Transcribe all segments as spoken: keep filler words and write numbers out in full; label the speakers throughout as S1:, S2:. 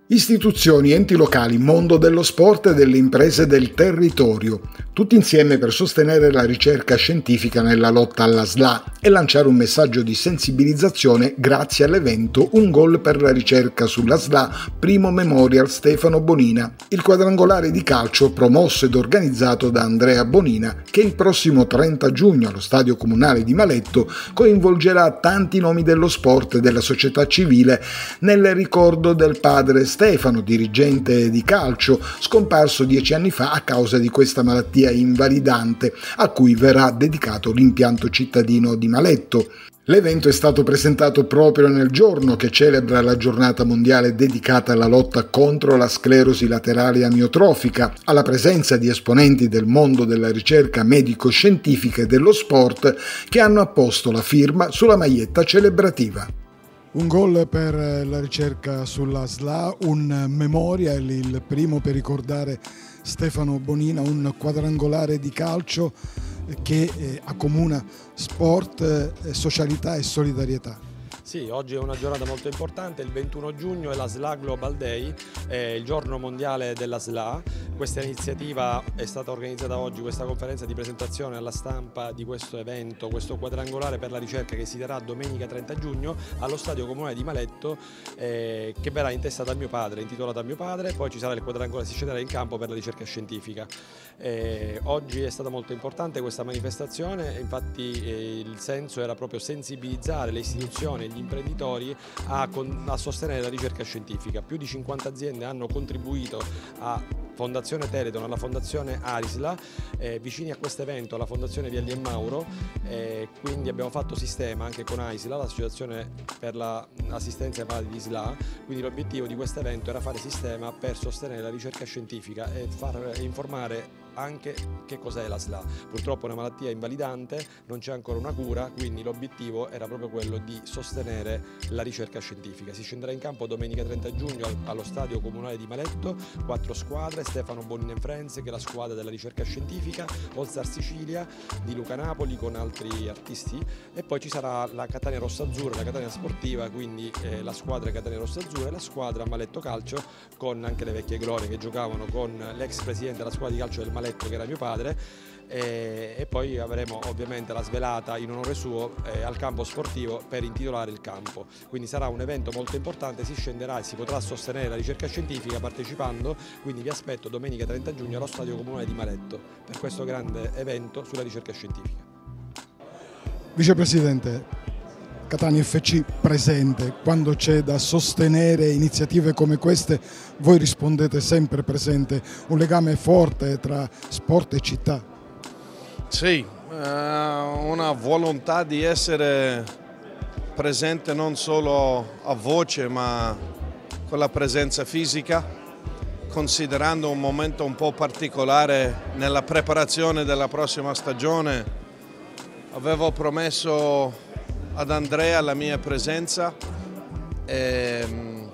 S1: Istituzioni, enti locali, mondo dello sport e delle imprese del territorio, tutti insieme per sostenere la ricerca scientifica nella lotta alla S L A e lanciare un messaggio di sensibilizzazione grazie all'evento Un gol per la ricerca sulla S L A, primo Memorial Stefano Bonina, il quadrangolare di calcio promosso ed organizzato da Andrea Bonina, che il prossimo trenta giugno allo Stadio Comunale di Maletto coinvolgerà tanti nomi dello sport e della società civile nel ricordo del padre Stefano, dirigente di calcio, scomparso dieci anni fa a causa di questa malattia invalidante, a cui verrà dedicato l'impianto cittadino di Maletto. L'evento è stato presentato proprio nel giorno che celebra la giornata mondiale dedicata alla lotta contro la sclerosi laterale amiotrofica, alla presenza di esponenti del mondo della ricerca medico-scientifica e dello sport che hanno apposto la firma sulla maglietta celebrativa.
S2: Un gol per la ricerca sulla S L A, un memorial, il primo per ricordare Stefano Bonina, un quadrangolare di calcio che accomuna sport, socialità e solidarietà.
S3: Sì, oggi è una giornata molto importante, il ventuno giugno è la S L A Global Day, è il giorno mondiale della S L A. Questa iniziativa è stata organizzata oggi, questa conferenza di presentazione alla stampa di questo evento, questo quadrangolare per la ricerca che si terrà domenica trenta giugno allo Stadio Comunale di Maletto, eh, che verrà intestata a mio padre, intitolata a mio padre, poi ci sarà il quadrangolare, si scenderà in campo per la ricerca scientifica. Eh, oggi è stata molto importante questa manifestazione, infatti eh, il senso era proprio sensibilizzare le istituzioni, gli imprenditori a, a sostenere la ricerca scientifica. Più di cinquanta aziende hanno contribuito a Fondazione Teleton, alla Fondazione Arisla, eh, vicini a questo evento alla Fondazione Vialli e Mauro, eh, quindi abbiamo fatto sistema anche con Aisla, l'associazione per l'assistenza ai malati di S L A, quindi l'obiettivo di questo evento era fare sistema per sostenere la ricerca scientifica e far informare anche che cos'è la S L A. Purtroppo è una malattia invalidante, non c'è ancora una cura, quindi l'obiettivo era proprio quello di sostenere la ricerca scientifica. Si scenderà in campo domenica trenta giugno allo Stadio Comunale di Maletto, quattro squadre, Stefano Bonina and Friends, che è la squadra della ricerca scientifica, All Star Sicilia di Luca Napoli con altri artisti, e poi ci sarà la Catania Rossa-Azzurra, la Catania Sportiva, quindi eh, la squadra Catania Rossa-Azzurra e la squadra Maletto Calcio, con anche le vecchie glorie che giocavano con l'ex presidente della squadra di calcio del Maletto, che era mio padre, e, e poi avremo ovviamente la svelata in onore suo eh, al campo sportivo per intitolare il campo. Quindi sarà un evento molto importante, si scenderà e si potrà sostenere la ricerca scientifica partecipando, quindi vi aspetto domenica trenta giugno allo Stadio Comunale di Maletto per questo grande evento sulla ricerca scientifica.
S2: Vicepresidente, Catania F C presente, quando c'è da sostenere iniziative come queste voi rispondete sempre presente, un legame forte tra sport e città.
S4: Sì, eh, una volontà di essere presente non solo a voce ma con la presenza fisica, considerando un momento un po' particolare nella preparazione della prossima stagione. Avevo promesso ad Andrea la mia presenza e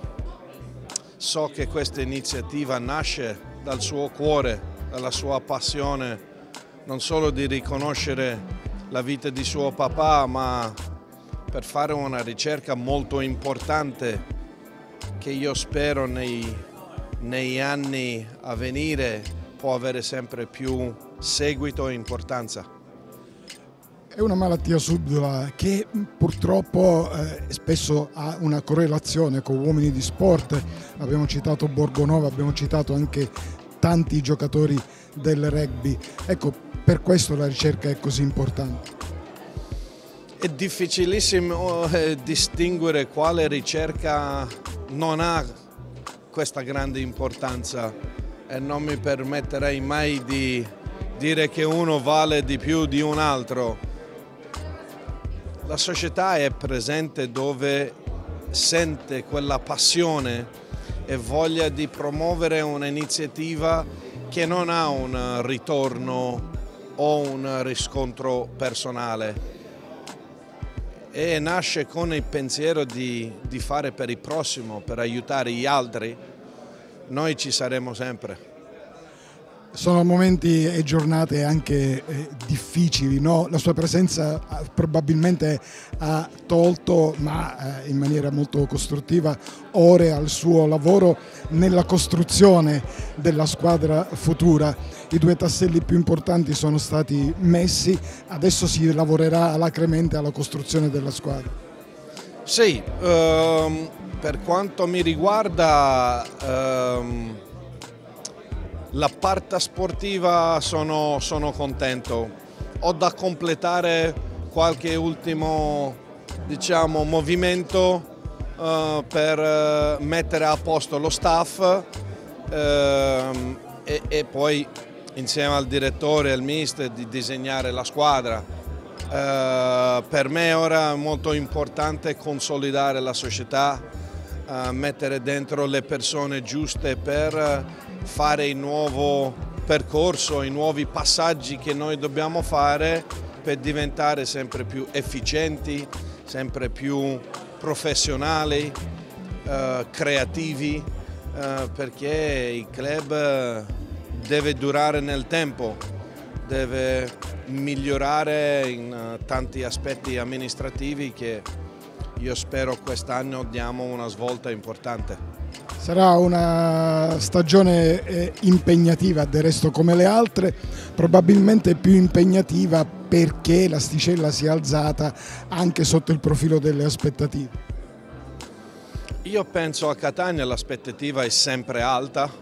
S4: so che questa iniziativa nasce dal suo cuore, dalla sua passione, non solo di riconoscere la vita di suo papà, ma per fare una ricerca molto importante che io spero nei, nei anni a venire può avere sempre più seguito e importanza.
S2: È una malattia subdola che purtroppo eh, spesso ha una correlazione con uomini di sport, abbiamo citato Borgonova, abbiamo citato anche tanti giocatori del rugby, ecco, per questo la ricerca è così importante.
S4: È difficilissimo eh, distinguere quale ricerca non ha questa grande importanza e non mi permetterei mai di dire che uno vale di più di un altro. La società è presente dove sente quella passione e voglia di promuovere un'iniziativa che non ha un ritorno o un riscontro personale e nasce con il pensiero di, di fare per il prossimo, per aiutare gli altri. Noi ci saremo sempre.
S2: Sono momenti e giornate anche eh, difficili, no? La sua presenza eh, probabilmente ha tolto, ma eh, in maniera molto costruttiva, ore al suo lavoro nella costruzione della squadra futura. I due tasselli più importanti sono stati messi, adesso si lavorerà alacremente alla costruzione della squadra.
S4: Sì, ehm, per quanto mi riguarda ehm, la parte sportiva sono, sono contento. Ho da completare qualche ultimo, diciamo, movimento eh, per eh, mettere a posto lo staff ehm, e, e poi insieme al direttore e al mister di disegnare la squadra. Eh, per me ora è molto importante consolidare la società, eh, mettere dentro le persone giuste per fare il nuovo percorso, i nuovi passaggi che noi dobbiamo fare per diventare sempre più efficienti, sempre più professionali, eh, creativi, eh, perché il club deve durare nel tempo, deve migliorare in tanti aspetti amministrativi che io spero quest'anno diamo una svolta importante.
S2: Sarà una stagione eh, impegnativa, del resto come le altre, probabilmente più impegnativa perché l'asticella si è alzata anche sotto il profilo delle aspettative.
S4: Io penso a Catania l'aspettativa è sempre alta,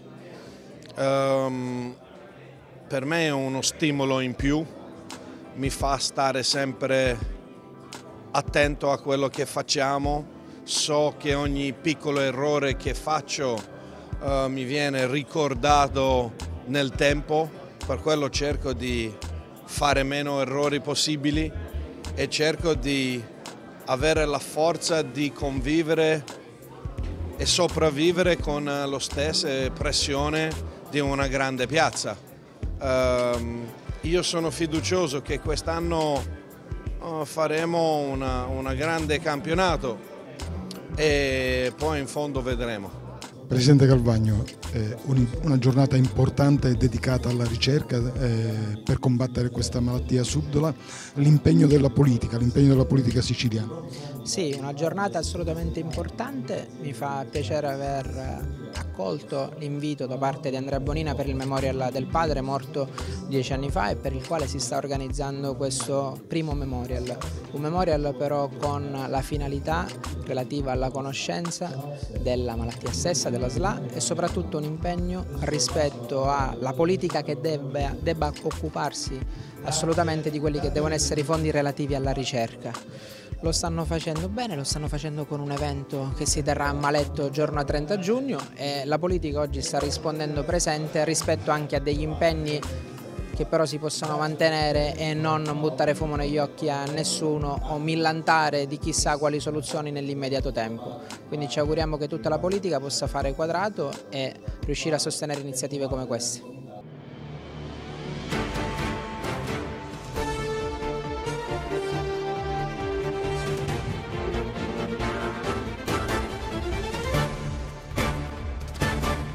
S4: um, per me è uno stimolo in più, mi fa stare sempre attento a quello che facciamo. So che ogni piccolo errore che faccio uh, mi viene ricordato nel tempo, per quello cerco di fare meno errori possibili e cerco di avere la forza di convivere e sopravvivere con la stessa pressione di una grande piazza. Uh, io sono fiducioso che quest'anno uh, faremo una, una grande campionato e poi in fondo vedremo.
S2: Presidente Calvagno, eh, una giornata importante dedicata alla ricerca eh, per combattere questa malattia subdola, l'impegno della politica, l'impegno della politica siciliana.
S5: Sì, una giornata assolutamente importante, mi fa piacere aver accolto l'invito da parte di Andrea Bonina per il memorial del padre morto dieci anni fa e per il quale si sta organizzando questo primo memorial. Un memorial però con la finalità relativa alla conoscenza della malattia stessa, della S L A e soprattutto un impegno rispetto alla politica che debba, debba occuparsi assolutamente di quelli che devono essere i fondi relativi alla ricerca. Lo stanno facendo bene, lo stanno facendo con un evento che si terrà a Maletto giorno trenta giugno e la politica oggi sta rispondendo presente rispetto anche a degli impegni che però si possono mantenere e non buttare fumo negli occhi a nessuno o millantare di chissà quali soluzioni nell'immediato tempo. Quindi ci auguriamo che tutta la politica possa fare quadrato e riuscire a sostenere iniziative come queste.